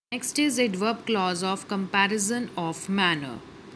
Next is adverb clause of comparison of manner.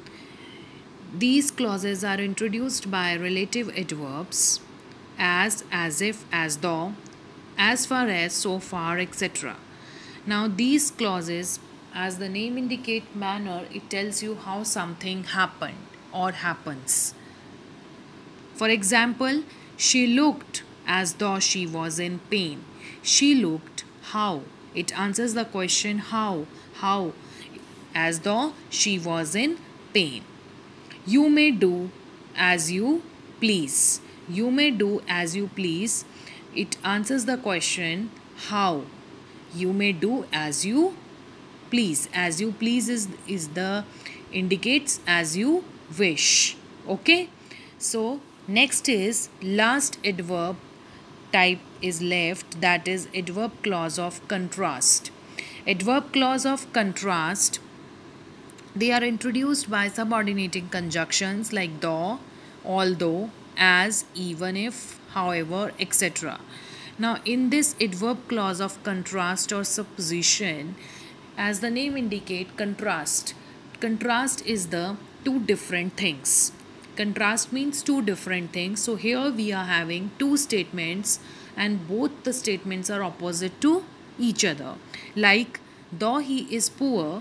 These clauses are introduced by relative adverbs as if, as though, as far as, so far, etc. Now these clauses, as the name indicate manner, it tells you how something happened or happens. For example, she looked as though she was in pain. She looked how? It answers the question how? How? As though she was in pain. You may do as you please. You may do as you please. It answers the question how? You may do as you please. As you please is the indicates as you wish. Okay? So next is last adverb type is left, that is adverb clause of contrast. Adverb clause of contrast, they are introduced by subordinating conjunctions like though, although, as, even if, however, etc. Now in this adverb clause of contrast or supposition, as the name indicate, contrast. Contrast is the two different things. Contrast means two different things. So here we are having two statements and both the statements are opposite to each other. Like, though he is poor,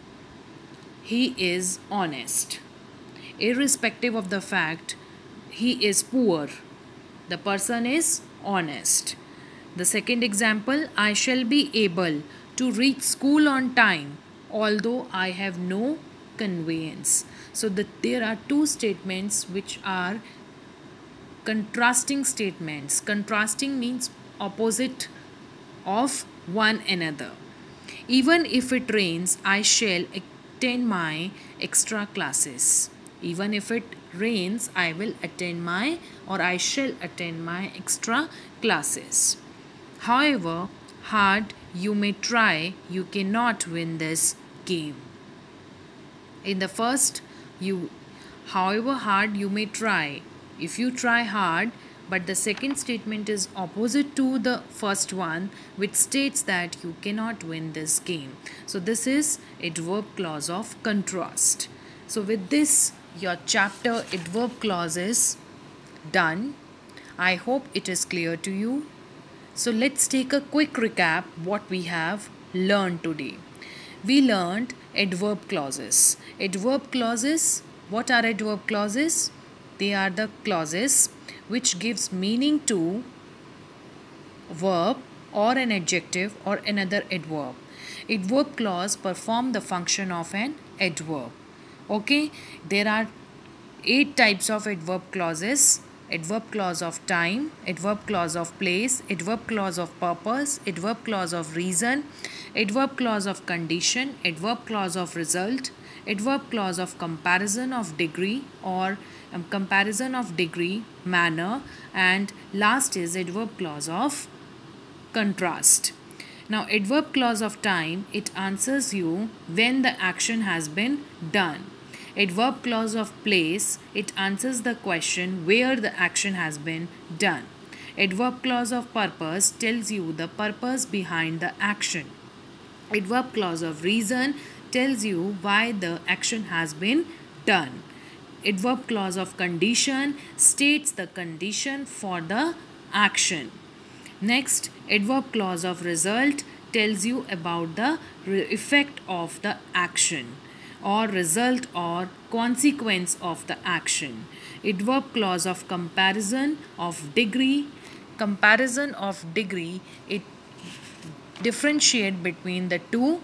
he is honest. Irrespective of the fact he is poor, the person is honest. The second example, I shall be able to reach school on time, although I have no conveyance. So there are two statements which are contrasting statements. Contrasting means opposite of one another. Even if it rains, I shall attend my extra classes. Even if it rains, I will attend my or I shall attend my extra classes. However hard you may try, you cannot win this game. In the first, however hard you may try, if you try hard, but the second statement is opposite to the first one, which states that you cannot win this game. So this is adverb clause of contrast. So with this, your chapter adverb clause is done. I hope it is clear to you. So let's take a quick recap what we have learned today. We learned adverb clauses. Adverb clauses, what are adverb clauses? They are the clauses which gives meaning to verb or an adjective or another adverb. Adverb clause perform the function of an adverb. Okay, there are 8 types of adverb clauses. Adverb clause of time, adverb clause of place, adverb clause of purpose, adverb clause of reason, adverb clause of condition, adverb clause of result, adverb clause of comparison of degree or comparison of degree, manner, and last is adverb clause of contrast. Now adverb clause of time, it answers you when the action has been done. Adverb clause of place, it answers the question where the action has been done. Adverb clause of purpose tells you the purpose behind the action. Adverb clause of reason tells you why the action has been done. Adverb clause of condition states the condition for the action. Next, adverb clause of result tells you about the effect of the action or result or consequence of the action. Adverb clause of comparison of degree. Comparison of degree, it differentiate between the two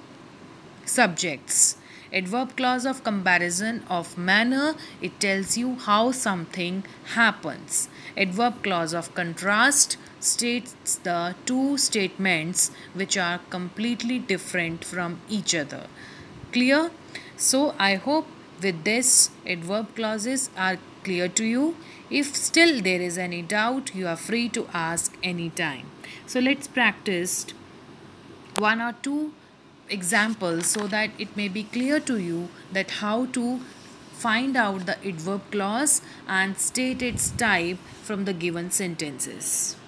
subjects. Adverb clause of comparison of manner, it tells you how something happens. Adverb clause of contrast states the two statements which are completely different from each other. Clear? So I hope with this adverb clauses are clear to you. If still there is any doubt, you are free to ask anytime. So let's practice one or two examples so that it may be clear to you that how to find out the adverb clause and state its type from the given sentences.